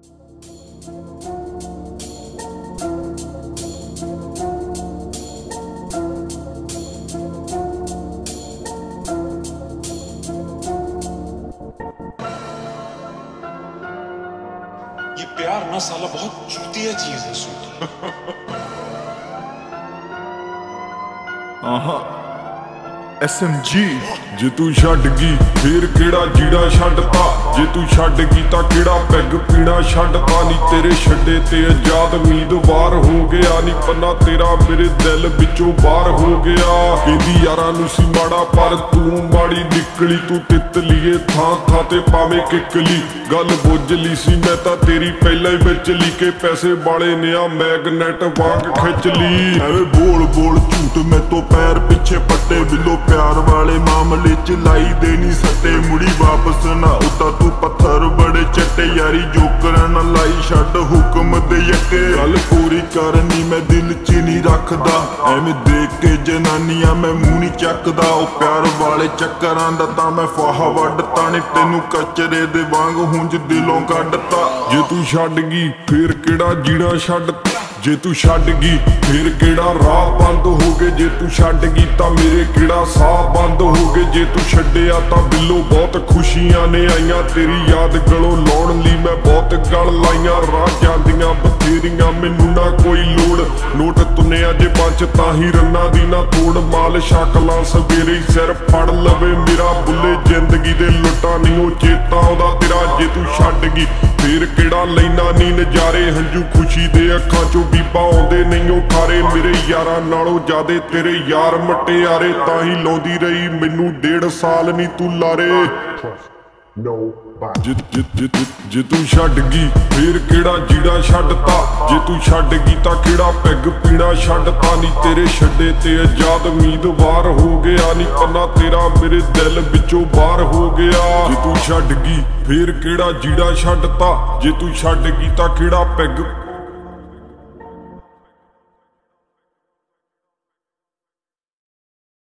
ये प्यार ना साला बहुत चूतिया चीज है सूट। SMG जे तू छड्ड गई फिर केड़ा जीड़ा छड्डता, जे तू छड्ड गई तां केड़ा पैग पीना छड्डता। नी तेरे छड्डे ते आजाद उम्मीदवार हो गया, नी पन्ना तेरा मेरे दिल विचों बाहर हो गया। कहंदी यारां नूं सी माड़ा पर तू माड़ी निकली, तू तितलीए थां थां ते पावे किकली। गल बुझ ली सी मैं तां तेरी पहलां ही विच ली के पैसे वाले ने आ मैगनेट वांग खिच ली। एवे बोल बोल झूठ मैं तो पैर पिछे पट्टे बिलो प्यार वाले मामले च लाई देनी सट्टे। मुड़ी वापस ना उता तू पत्थर बड़े चट्टे, यारी जोकर ना लाई छड्ड हुक्म दे यट्टे। गल पूरी करनी मैं दिल च नहीं रखदा, एवें देख के जनानियां मैं मूंह नहीं चकदा। ओ प्यार वाले चक्करां दा तां मैं फाहा वड्डता, नी तेनू कचरे दे वांग हुंज दिलों कड्डता। जे तू छड्ड गई फिर केड़ा जीना छड्डता, जे तू छड्ड गई फिर केड़ा राह बंद हो गए। जे तू छड्ड गई तां मेरे केड़ा साह बंद हो गए। जे तू छड्डिया तां बिल्लो बहुत खुशियां ने आईयां, तेरी याद गलों लाउण लई मैं बहुत गल लाईयां। राह जांदियां बथेरियां मैनू ना कोई लोड़, नोट तुनिया जे पंच तां ही रन्ना दी ना तोड़। माल शकलां सवेरे ही सिर फड़ लवे मेरा, बुले जिंदगी दे लुटा नी ओ चेता आउंदा तेरा। जे तू छड्ड गई फिर केड़ा लैना नी नजारे, हंझू खुशी दे अखां चों बीबा आउंदे नहीं ओ खारे। मेरे यारां नालों ज्यादे तेरे यार मटियारे, तां ही लाउंदी रही मैनू 1.5 साल नी तू लारे। जे तू छड्ड गई फिर केड़ा जीड़ा छड्डता, जे तू छड्ड गई तां केड़ा पैग पीना छड्डता। नी तेरे छड्डे ते आजाद उम्मीदवार हो गया, नी पन्ना तेरा मेरे दिल विचों बाहर हो गया। जे तू छड्ड गई फिर केड़ा जीड़ा छड्डता, जे तू छड्ड गई तां केड़ा पैग